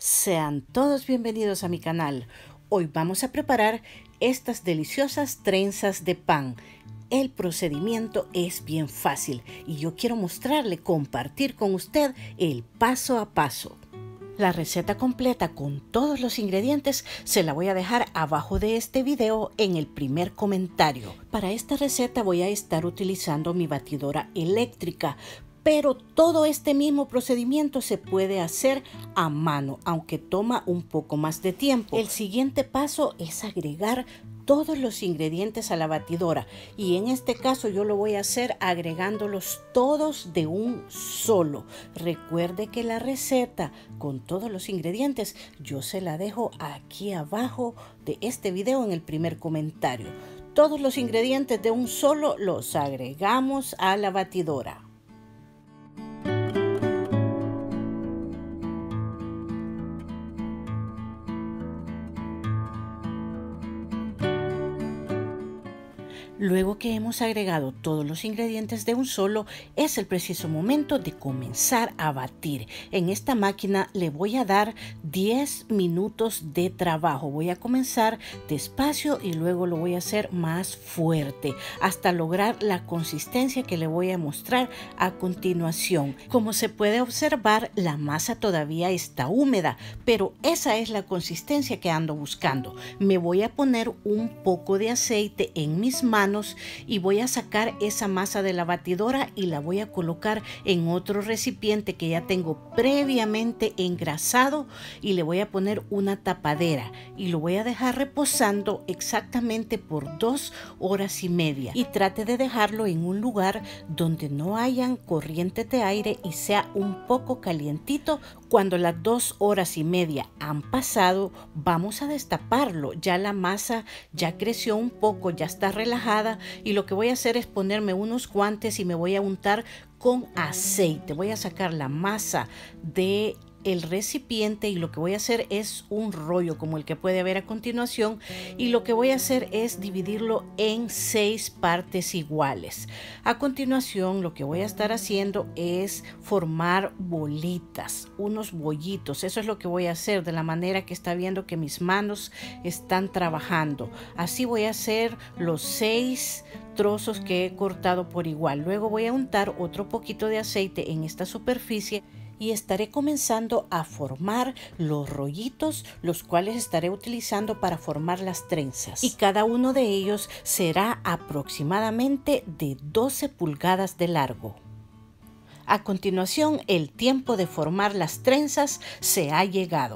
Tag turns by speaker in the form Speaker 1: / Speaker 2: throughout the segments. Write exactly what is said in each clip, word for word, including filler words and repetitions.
Speaker 1: Sean todos bienvenidos a mi canal. Hoy vamos a preparar estas deliciosas trenzas de pan. El procedimiento es bien fácil y yo quiero mostrarle, compartir con usted el paso a paso. La receta completa con todos los ingredientes se la voy a dejar abajo de este video en el primer comentario. Para esta receta voy a estar utilizando mi batidora eléctrica, pero todo este mismo procedimiento se puede hacer a mano, aunque toma un poco más de tiempo. El siguiente paso es agregar todos los ingredientes a la batidora y en este caso yo lo voy a hacer agregándolos todos de un solo. Recuerde que la receta con todos los ingredientes yo se la dejo aquí abajo de este video en el primer comentario. Todos los ingredientes de un solo los agregamos a la batidora. Luego que hemos agregado todos los ingredientes de un solo, es el preciso momento de comenzar a batir. En esta máquina le voy a dar diez minutos de trabajo. Voy a comenzar despacio y luego lo voy a hacer más fuerte hasta lograr la consistencia que le voy a mostrar a continuación. Como se puede observar, la masa todavía está húmeda, pero esa es la consistencia que ando buscando. Me voy a poner un poco de aceite en mis manos y voy a sacar esa masa de la batidora y la voy a colocar en otro recipiente que ya tengo previamente engrasado y le voy a poner una tapadera y lo voy a dejar reposando exactamente por dos horas y media. Y trate de dejarlo en un lugar donde no hayan corrientes de aire y sea un poco calientito. Cuando las dos horas y media han pasado, vamos a destaparlo. Ya la masa ya creció un poco, ya está relajada y lo que voy a hacer es ponerme unos guantes y me voy a untar con aceite. Voy a sacar la masa de el recipiente y lo que voy a hacer es un rollo como el que puede ver a continuación y lo que voy a hacer es dividirlo en seis partes iguales. A continuación lo que voy a estar haciendo es formar bolitas, unos bollitos. Eso es lo que voy a hacer de la manera que está viendo que mis manos están trabajando. Así voy a hacer los seis trozos que he cortado por igual. Luego voy a untar otro poquito de aceite en esta superficie y estaré comenzando a formar los rollitos, los cuales estaré utilizando para formar las trenzas. Y cada uno de ellos será aproximadamente de doce pulgadas de largo. A continuación, el tiempo de formar las trenzas se ha llegado.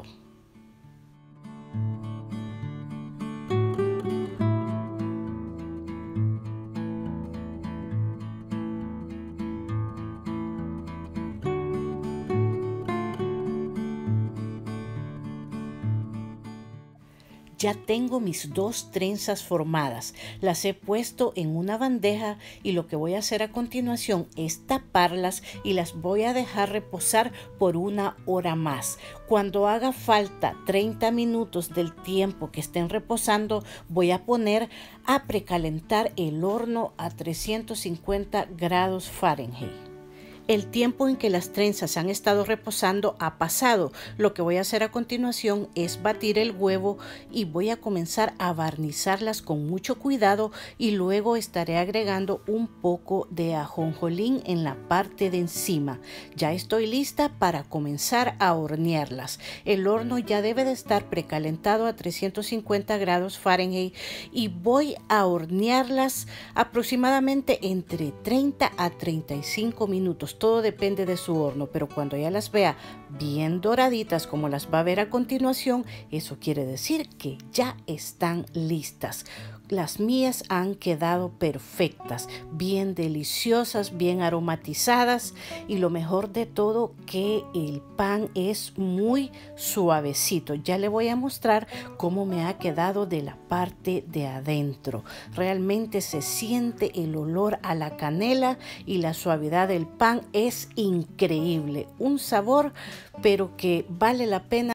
Speaker 1: Ya tengo mis dos trenzas formadas, las he puesto en una bandeja y lo que voy a hacer a continuación es taparlas y las voy a dejar reposar por una hora más. Cuando haga falta treinta minutos del tiempo que estén reposando, voy a poner a precalentar el horno a trescientos cincuenta grados Fahrenheit. El tiempo en que las trenzas han estado reposando ha pasado. Lo que voy a hacer a continuación es batir el huevo y voy a comenzar a barnizarlas con mucho cuidado y luego estaré agregando un poco de ajonjolín en la parte de encima. Ya estoy lista para comenzar a hornearlas. El horno ya debe de estar precalentado a trescientos cincuenta grados Fahrenheit y voy a hornearlas aproximadamente entre treinta a treinta y cinco minutos. Todo depende de su horno, pero cuando ya las vea bien doraditas como las va a ver a continuación, eso quiere decir que ya están listas. Las mías han quedado perfectas, bien deliciosas, bien aromatizadas y lo mejor de todo que el pan es muy suavecito. Ya le voy a mostrar cómo me ha quedado de la parte de adentro. Realmente se siente el olor a la canela y la suavidad del pan es increíble. Un sabor pero que vale la pena